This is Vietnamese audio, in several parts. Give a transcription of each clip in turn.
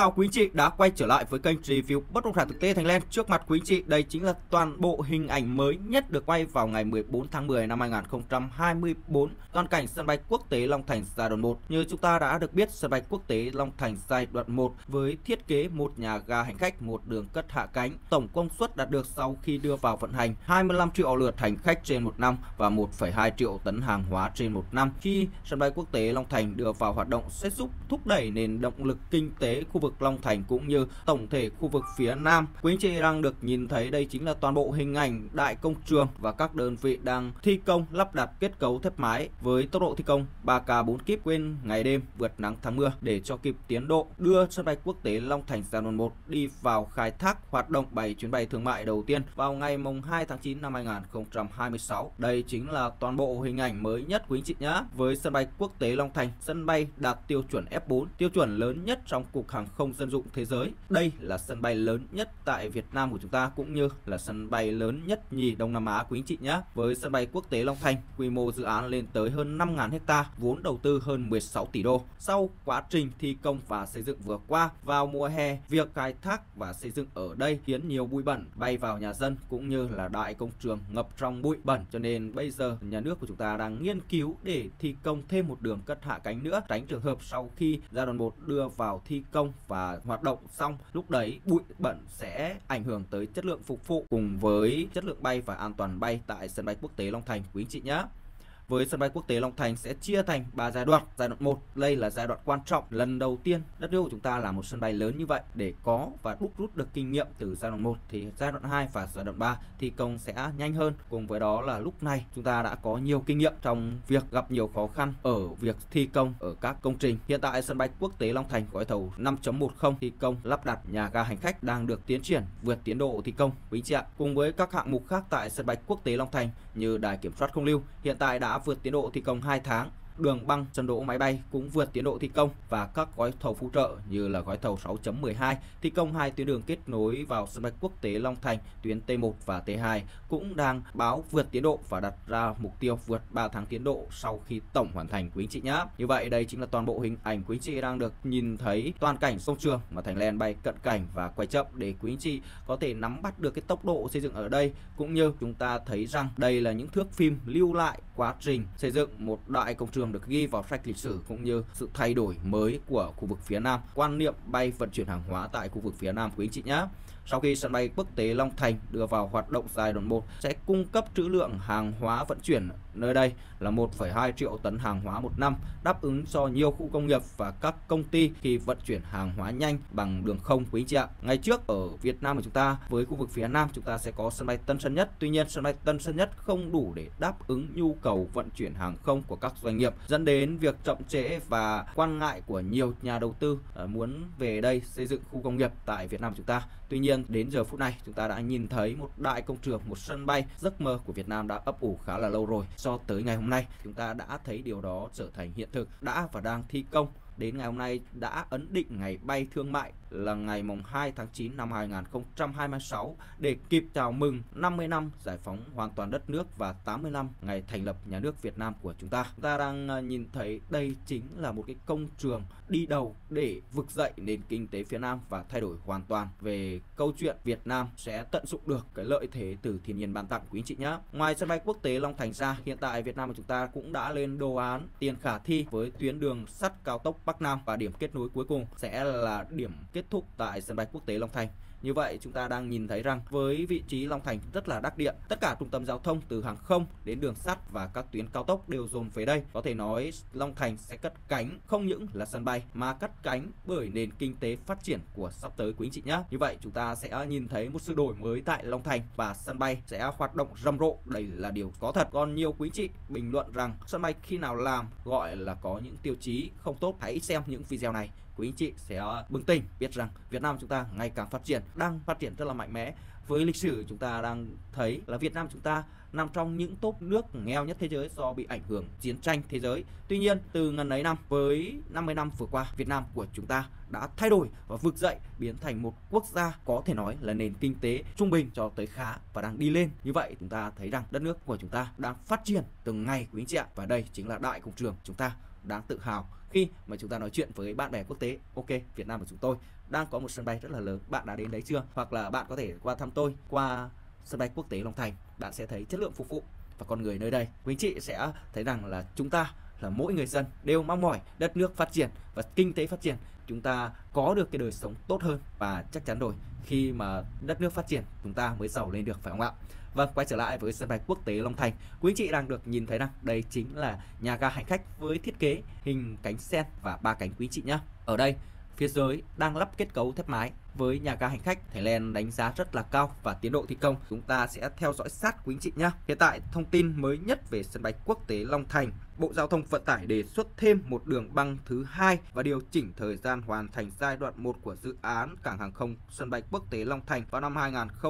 chào quý anh chị đã quay trở lại với kênh review bất động sản thực tế Thành Land. Trước mặt quý anh chị, đây chính là toàn bộ hình ảnh mới nhất được quay vào ngày 14 tháng 10 năm 2024. Toàn cảnh sân bay quốc tế Long Thành giai đoạn 1. Như chúng ta đã được biết, sân bay quốc tế Long Thành giai đoạn 1 với thiết kế một nhà ga hành khách, một đường cất hạ cánh, tổng công suất đạt được sau khi đưa vào vận hành 25 triệu lượt hành khách trên một năm và 1,2 triệu tấn hàng hóa trên một năm. Khi sân bay quốc tế Long Thành đưa vào hoạt động sẽ giúp thúc đẩy nền động lực kinh tế khu vực Long Thành cũng như tổng thể khu vực phía Nam. Quý anh chị đang được nhìn thấy đây chính là toàn bộ hình ảnh đại công trường và các đơn vị đang thi công lắp đặt kết cấu thép mái với tốc độ thi công 3K 4 kíp, quên ngày đêm vượt nắng thắng mưa để cho kịp tiến độ đưa sân bay quốc tế Long Thành giai đoạn 1 đi vào khai thác hoạt động 7 chuyến bay thương mại đầu tiên vào ngày mùng 2 tháng 9 năm 2026. Đây chính là toàn bộ hình ảnh mới nhất quý anh chị nhé. Với sân bay quốc tế Long Thành, sân bay đạt tiêu chuẩn F4, tiêu chuẩn lớn nhất trong Cục Hàng không Dân dụng Thế giới. Đây là sân bay lớn nhất tại Việt Nam của chúng ta cũng như là sân bay lớn nhất nhì Đông Nam Á quý anh chị nhé. Với sân bay quốc tế Long Thành, quy mô dự án lên tới hơn 5.000 ha, vốn đầu tư hơn 16 tỷ đô. Sau quá trình thi công và xây dựng vừa qua, vào mùa hè, việc khai thác và xây dựng ở đây khiến nhiều bụi bẩn bay vào nhà dân cũng như là đại công trường ngập trong bụi bẩn, cho nên bây giờ nhà nước của chúng ta đang nghiên cứu để thi công thêm một đường cất hạ cánh nữa, tránh trường hợp sau khi giai đoạn 1 đưa vào thi công và hoạt động xong, lúc đấy bụi bẩn sẽ ảnh hưởng tới chất lượng phục vụ cùng với chất lượng bay và an toàn bay tại sân bay quốc tế Long Thành quý anh chị nhé. Với sân bay quốc tế Long Thành sẽ chia thành 3 giai đoạn. Giai đoạn 1, đây là giai đoạn quan trọng, lần đầu tiên đất nước của chúng ta là một sân bay lớn như vậy. Để có và đúc rút được kinh nghiệm từ giai đoạn 1 thì giai đoạn 2 và giai đoạn 3 thi công sẽ nhanh hơn. Cùng với đó là lúc này chúng ta đã có nhiều kinh nghiệm trong việc gặp nhiều khó khăn ở việc thi công ở các công trình. Hiện tại sân bay quốc tế Long Thành gói thầu 5.10 thi công lắp đặt nhà ga hành khách đang được tiến triển vượt tiến độ thi công quý anh chị ạ. Cùng với các hạng mục khác tại sân bay quốc tế Long Thành như đài kiểm soát không lưu hiện tại đã vượt tiến độ thi công 2 tháng. Đường băng sân đỗ máy bay cũng vượt tiến độ thi công và các gói thầu phụ trợ như là gói thầu 6.12 thi công 2 tuyến đường kết nối vào sân bay quốc tế Long Thành, tuyến T1 và T2 cũng đang báo vượt tiến độ và đặt ra mục tiêu vượt 3 tháng tiến độ sau khi tổng hoàn thành quý anh chị nhé. Như vậy đây chính là toàn bộ hình ảnh quý anh chị đang được nhìn thấy toàn cảnh công trường mà Thành Land bay cận cảnh và quay chậm để quý anh chị có thể nắm bắt được cái tốc độ xây dựng ở đây, cũng như chúng ta thấy rằng đây là những thước phim lưu lại quá trình xây dựng một đại công trường được ghi vào sách lịch sử cũng như sự thay đổi mới của khu vực phía Nam, quan niệm bay vận chuyển hàng hóa tại khu vực phía Nam quý anh chị nhé. Sau khi sân bay quốc tế Long Thành đưa vào hoạt động giai đoạn 1 sẽ cung cấp trữ lượng hàng hóa vận chuyển nơi đây là 1,2 triệu tấn hàng hóa một năm, đáp ứng cho nhiều khu công nghiệp và các công ty khi vận chuyển hàng hóa nhanh bằng đường không quý anh chị ạ. Ngày trước ở Việt Nam của chúng ta với khu vực phía Nam chúng ta sẽ có sân bay Tân Sơn Nhất, tuy nhiên sân bay Tân Sơn Nhất không đủ để đáp ứng nhu cầu vận chuyển hàng không của các doanh nghiệp, dẫn đến việc chậm trễ và quan ngại của nhiều nhà đầu tư muốn về đây xây dựng khu công nghiệp tại Việt Nam chúng ta. Tuy nhiên đến giờ phút này chúng ta đã nhìn thấy một đại công trường, một sân bay giấc mơ của Việt Nam đã ấp ủ khá là lâu rồi. Cho tới ngày hôm nay chúng ta đã thấy điều đó trở thành hiện thực, đã và đang thi công. Đến ngày hôm nay đã ấn định ngày bay thương mại là ngày mùng 2 tháng 9 năm 2026 để kịp chào mừng 50 năm giải phóng hoàn toàn đất nước và 80 năm ngày thành lập nhà nước Việt Nam của chúng ta. Chúng ta đang nhìn thấy đây chính là một cái công trường đi đầu để vực dậy nền kinh tế phía Nam và thay đổi hoàn toàn về câu chuyện Việt Nam sẽ tận dụng được cái lợi thế từ thiên nhiên ban tặng quý anh chị nhé. Ngoài sân bay quốc tế Long Thành ra, hiện tại Việt Nam của chúng ta cũng đã lên đồ án tiền khả thi với tuyến đường sắt cao tốc Bắc Nam và điểm kết nối cuối cùng sẽ là điểm kết thúc tại sân bay quốc tế Long Thành. Như vậy chúng ta đang nhìn thấy rằng với vị trí Long Thành rất là đắc địa, tất cả trung tâm giao thông từ hàng không đến đường sắt và các tuyến cao tốc đều dồn về đây. Có thể nói Long Thành sẽ cất cánh không những là sân bay mà cất cánh bởi nền kinh tế phát triển của sắp tới quý anh chị nhé. Như vậy chúng ta sẽ nhìn thấy một sự đổi mới tại Long Thành và sân bay sẽ hoạt động rầm rộ, đây là điều có thật. Còn nhiều quý anh chị bình luận rằng sân bay khi nào làm gọi là có những tiêu chí không tốt, hãy xem những video này. Quý anh chị sẽ bừng tỉnh biết rằng Việt Nam chúng ta ngày càng phát triển, đang phát triển rất là mạnh mẽ. Với lịch sử chúng ta đang thấy là Việt Nam chúng ta nằm trong những top nước nghèo nhất thế giới do bị ảnh hưởng chiến tranh thế giới. Tuy nhiên từ ngần ấy năm, với 50 năm vừa qua, Việt Nam của chúng ta đã thay đổi và vực dậy biến thành một quốc gia có thể nói là nền kinh tế trung bình cho tới khá và đang đi lên. Như vậy chúng ta thấy rằng đất nước của chúng ta đang phát triển từng ngày quý anh chị ạ. Và đây chính là đại công trường chúng ta đáng tự hào khi mà chúng ta nói chuyện với bạn bè quốc tế. Ok, Việt Nam của chúng tôi đang có một sân bay rất là lớn. Bạn đã đến đấy chưa? Hoặc là bạn có thể qua thăm tôi qua sân bay quốc tế Long Thành. Bạn sẽ thấy chất lượng phục vụ và con người nơi đây. Quý anh chị sẽ thấy rằng là chúng ta là mỗi người dân đều mong mỏi đất nước phát triển và kinh tế phát triển, chúng ta có được cái đời sống tốt hơn, và chắc chắn rồi, khi mà đất nước phát triển chúng ta mới giàu lên được, phải không ạ? Vâng, quay trở lại với sân bay quốc tế Long Thành, quý anh chị đang được nhìn thấy rằng đây chính là nhà ga hành khách với thiết kế hình cánh sen và 3 cánh, quý anh chị nhé. Ở đây phía dưới đang lắp kết cấu thép mái với nhà ga hành khách. Thailand đánh giá rất là cao và tiến độ thi công chúng ta sẽ theo dõi sát quý anh chị nhé. Hiện tại thông tin mới nhất về sân bay quốc tế Long Thành, Bộ Giao thông Vận tải đề xuất thêm một đường băng thứ hai và điều chỉnh thời gian hoàn thành giai đoạn 1 của dự án cảng hàng không sân bay quốc tế Long Thành vào năm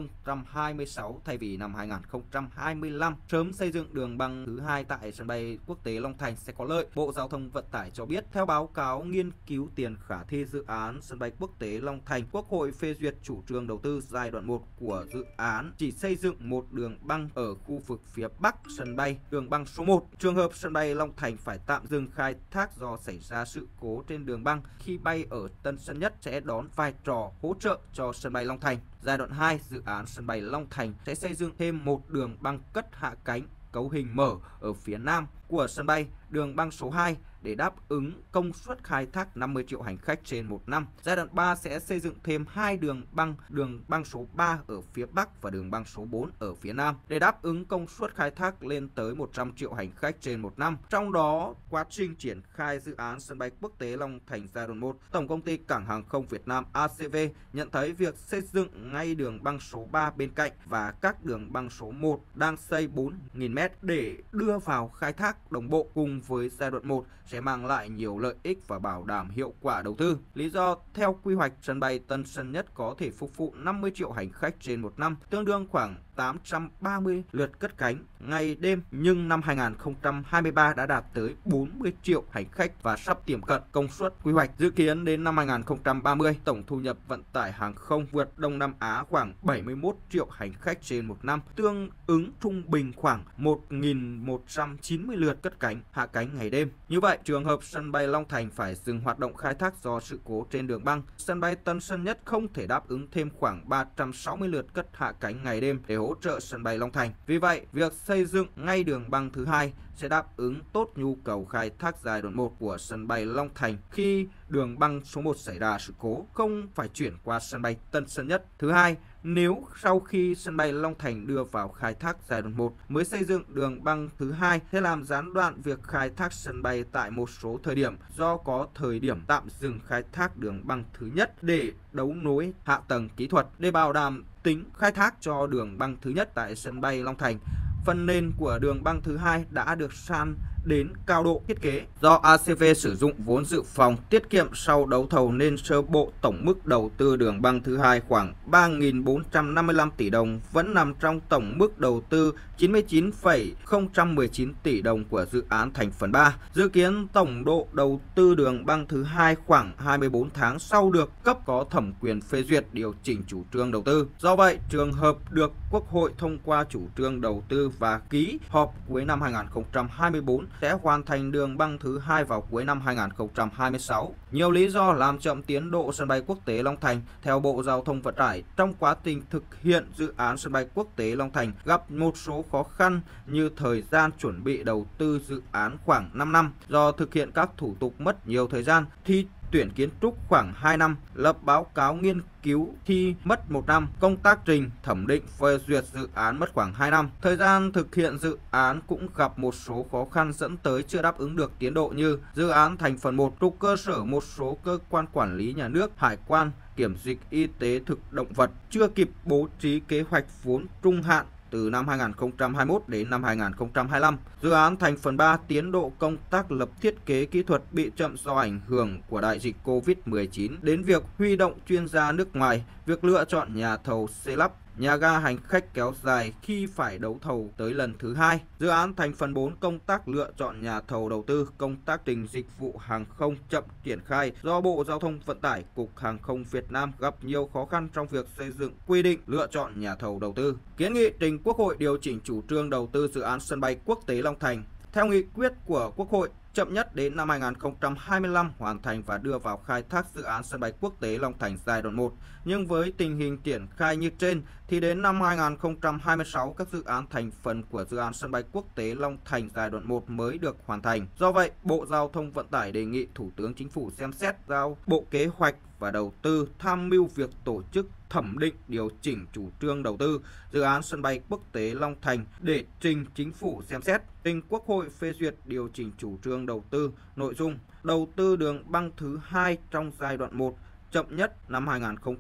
2026 thay vì năm 2025. Sớm xây dựng đường băng thứ hai tại sân bay quốc tế Long Thành sẽ có lợi. Bộ Giao thông Vận tải cho biết, theo báo cáo nghiên cứu tiền khả thi dự án sân bay quốc tế Long Thành, Quốc hội phê duyệt chủ trương đầu tư giai đoạn 1 của dự án chỉ xây dựng một đường băng ở khu vực phía Bắc sân bay, đường băng số 1. Trường hợp sân bay Long Thành phải tạm dừng khai thác do xảy ra sự cố trên đường băng khi bay ở Tân Sơn Nhất sẽ đón vai trò hỗ trợ cho sân bay Long Thành. Giai đoạn 2, dự án sân bay Long Thành sẽ xây dựng thêm một đường băng cất hạ cánh cấu hình mở ở phía Nam của sân bay, đường băng số 2 để đáp ứng công suất khai thác 50 triệu hành khách trên một năm. Giai đoạn 3 sẽ xây dựng thêm 2 đường băng số 3 ở phía Bắc và đường băng số 4 ở phía Nam để đáp ứng công suất khai thác lên tới 100 triệu hành khách trên một năm. Trong đó, quá trình triển khai dự án sân bay quốc tế Long Thành giai đoạn 1, Tổng công ty Cảng hàng không Việt Nam ACV nhận thấy việc xây dựng ngay đường băng số 3 bên cạnh và các đường băng số 1 đang xây 4.000m để đưa vào khai thác đồng bộ cùng với giai đoạn 1 sẽ mang lại nhiều lợi ích và bảo đảm hiệu quả đầu tư. Lý do, theo quy hoạch, sân bay Tân Sơn Nhất có thể phục vụ 50 triệu hành khách trên một năm, tương đương khoảng 830 lượt cất cánh ngày đêm, nhưng năm 2023 đã đạt tới 40 triệu hành khách và sắp tiệm cận công suất quy hoạch. Dự kiến đến năm 2030, tổng thu nhập vận tải hàng không vượt Đông Nam Á khoảng 71 triệu hành khách trên một năm, tương ứng trung bình khoảng 1.190 lượt cất cánh, hạ cánh ngày đêm. Như vậy, trường hợp sân bay Long Thành phải dừng hoạt động khai thác do sự cố trên đường băng, sân bay Tân Sơn Nhất không thể đáp ứng thêm khoảng 360 lượt cất hạ cánh ngày đêm để hỗ trợ sân bay Long Thành. Vì vậy, việc xây dựng ngay đường băng thứ hai sẽ đáp ứng tốt nhu cầu khai thác giai đoạn 1 của sân bay Long Thành khi đường băng số 1 xảy ra sự cố, không phải chuyển qua sân bay Tân Sơn Nhất. Thứ hai, nếu sau khi sân bay Long Thành đưa vào khai thác giai đoạn 1 mới xây dựng đường băng thứ hai sẽ làm gián đoạn việc khai thác sân bay tại một số thời điểm do có thời điểm tạm dừng khai thác đường băng thứ nhất để đấu nối hạ tầng kỹ thuật. Để bảo đảm tính khai thác cho đường băng thứ nhất tại sân bay Long Thành, phần nền của đường băng thứ hai đã được san đến cao độ thiết kế. Do ACV sử dụng vốn dự phòng tiết kiệm sau đấu thầu nên sơ bộ tổng mức đầu tư đường băng thứ hai khoảng 3.455 tỷ đồng, vẫn nằm trong tổng mức đầu tư 99,019 tỷ đồng của dự án thành phần 3. Dự kiến tổng độ đầu tư đường băng thứ hai khoảng 24 tháng sau được cấp có thẩm quyền phê duyệt điều chỉnh chủ trương đầu tư. Do vậy, trường hợp được Quốc hội thông qua chủ trương đầu tư và ký họp cuối năm 2024 sẽ hoàn thành đường băng thứ hai vào cuối năm 2026. Nhiều lý do làm chậm tiến độ sân bay quốc tế Long Thành. Theo Bộ Giao thông Vận tải, trong quá trình thực hiện dự án sân bay quốc tế Long Thành gặp một số khó khăn như thời gian chuẩn bị đầu tư dự án khoảng 5 năm do thực hiện các thủ tục mất nhiều thời gian, thi tuyển kiến trúc khoảng 2 năm, lập báo cáo nghiên cứu thi mất 1 năm, công tác trình thẩm định phê duyệt dự án mất khoảng 2 năm. Thời gian thực hiện dự án cũng gặp một số khó khăn dẫn tới chưa đáp ứng được tiến độ như dự án thành phần 1 trục cơ sở một số cơ quan quản lý nhà nước, hải quan, kiểm dịch y tế thực động vật chưa kịp bố trí kế hoạch vốn trung hạn từ năm 2021 đến năm 2025. Dự án thành phần 3 tiến độ công tác lập thiết kế kỹ thuật bị chậm do ảnh hưởng của đại dịch Covid-19 đến việc huy động chuyên gia nước ngoài, việc lựa chọn nhà thầu xây lắp nhà ga hành khách kéo dài khi phải đấu thầu tới lần thứ hai. Dự án thành phần 4 công tác lựa chọn nhà thầu đầu tư, công tác trình dịch vụ hàng không chậm triển khai do Bộ Giao thông Vận tải, Cục Hàng không Việt Nam gặp nhiều khó khăn trong việc xây dựng quy định lựa chọn nhà thầu đầu tư. Kiến nghị trình Quốc hội điều chỉnh chủ trương đầu tư dự án sân bay quốc tế Long Thành. Theo nghị quyết của Quốc hội, chậm nhất đến năm 2025 hoàn thành và đưa vào khai thác dự án sân bay quốc tế Long Thành giai đoạn 1. Nhưng với tình hình triển khai như trên thì đến năm 2026 các dự án thành phần của dự án sân bay quốc tế Long Thành giai đoạn 1 mới được hoàn thành. Do vậy, Bộ Giao thông Vận tải đề nghị Thủ tướng Chính phủ xem xét giao Bộ Kế hoạch và Đầu tư tham mưu việc tổ chức thẩm định điều chỉnh chủ trương đầu tư dự án sân bay quốc tế Long Thành để trình Chính phủ xem xét, trình Quốc hội phê duyệt điều chỉnh chủ trương đầu tư nội dung đầu tư đường băng thứ 2 trong giai đoạn 1 chậm nhất năm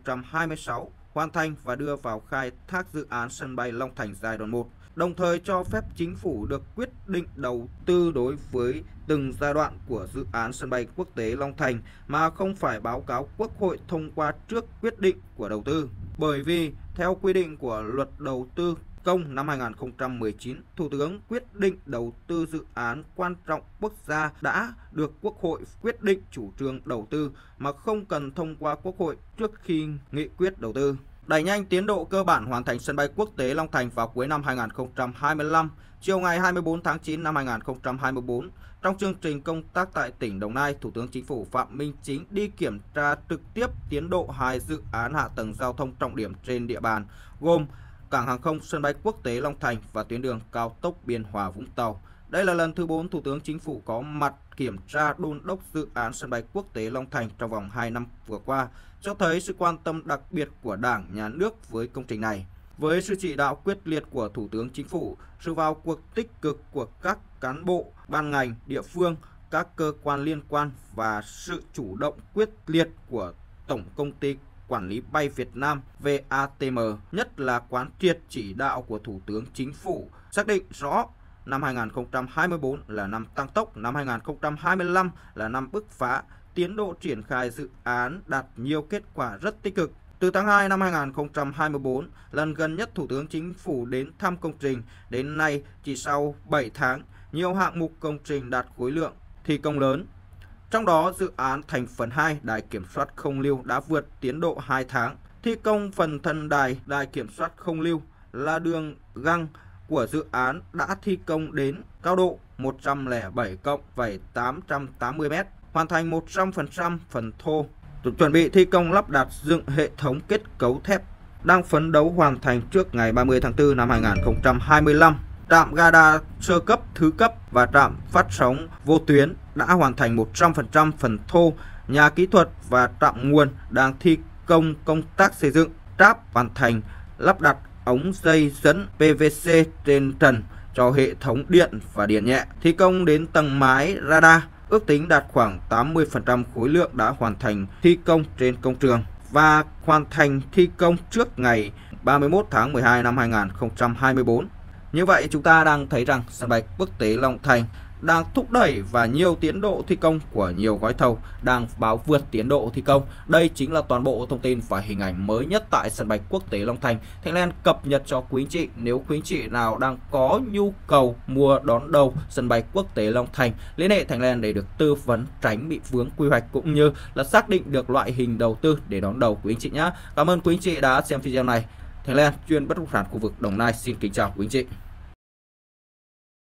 2026 hoàn thành và đưa vào khai thác dự án sân bay Long Thành giai đoạn 1. Đồng thời cho phép Chính phủ được quyết định đầu tư đối với từng giai đoạn của dự án sân bay quốc tế Long Thành mà không phải báo cáo Quốc hội thông qua trước quyết định của đầu tư. Bởi vì theo quy định của Luật Đầu tư công năm 2019, Thủ tướng quyết định đầu tư dự án quan trọng quốc gia đã được Quốc hội quyết định chủ trương đầu tư mà không cần thông qua Quốc hội trước khi nghị quyết đầu tư. Đẩy nhanh tiến độ cơ bản hoàn thành sân bay quốc tế Long Thành vào cuối năm 2025. Chiều ngày 24 tháng 9 năm 2024, trong chương trình công tác tại tỉnh Đồng Nai, Thủ tướng Chính phủ Phạm Minh Chính đi kiểm tra trực tiếp tiến độ 2 dự án hạ tầng giao thông trọng điểm trên địa bàn, gồm cảng hàng không sân bay quốc tế Long Thành và tuyến đường cao tốc Biên Hòa Vũng Tàu. Đây là lần thứ 4 Thủ tướng Chính phủ có mặt kiểm tra đôn đốc dự án sân bay quốc tế Long Thành trong vòng 2 năm vừa qua, cho thấy sự quan tâm đặc biệt của Đảng, Nhà nước với công trình này. Với sự chỉ đạo quyết liệt của Thủ tướng Chính phủ, sự vào cuộc tích cực của các cán bộ, ban ngành, địa phương, các cơ quan liên quan và sự chủ động quyết liệt của Tổng Công ty Quản lý bay Việt Nam VATM, nhất là quán triệt chỉ đạo của Thủ tướng Chính phủ, xác định rõ năm 2024 là năm tăng tốc, năm 2025 là năm bứt phá, tiến độ triển khai dự án đạt nhiều kết quả rất tích cực. Từ tháng 2 năm 2024, lần gần nhất Thủ tướng Chính phủ đến thăm công trình, đến nay chỉ sau 7 tháng, nhiều hạng mục công trình đạt khối lượng thi công lớn. Trong đó, dự án thành phần 2 đài kiểm soát không lưu đã vượt tiến độ 2 tháng. Thi công phần thân đài kiểm soát không lưu là đường găng của dự án đã thi công đến cao độ 107+880 m, hoàn thành 100% phần thô. Chuẩn bị thi công lắp đặt dựng hệ thống kết cấu thép, đang phấn đấu hoàn thành trước ngày 30 tháng 4 năm 2025. Trạm radar sơ cấp, thứ cấp và trạm phát sóng vô tuyến đã hoàn thành 100% phần thô. Nhà kỹ thuật và trạm nguồn đang thi công công tác xây dựng, tráp hoàn thành lắp đặt ống dây dẫn PVC trên trần cho hệ thống điện và điện nhẹ. Thi công đến tầng mái radar, ước tính đạt khoảng 80% khối lượng đã hoàn thành thi công trên công trường và hoàn thành thi công trước ngày 31 tháng 12 năm 2024. Như vậy chúng ta đang thấy rằng sân bay quốc tế Long Thành đang thúc đẩy và nhiều tiến độ thi công của nhiều gói thầu đang báo vượt tiến độ thi công. Đây chính là toàn bộ thông tin và hình ảnh mới nhất tại sân bay quốc tế Long Thành. Thành Len cập nhật cho quý anh chị. Nếu quý anh chị nào đang có nhu cầu mua đón đầu sân bay quốc tế Long Thành, liên hệ Thành Len để được tư vấn tránh bị vướng quy hoạch cũng như là xác định được loại hình đầu tư để đón đầu quý anh chị nhé. Cảm ơn quý anh chị đã xem video này. Thành Len chuyên bất động sản khu vực Đồng Nai xin kính chào quý anh chị.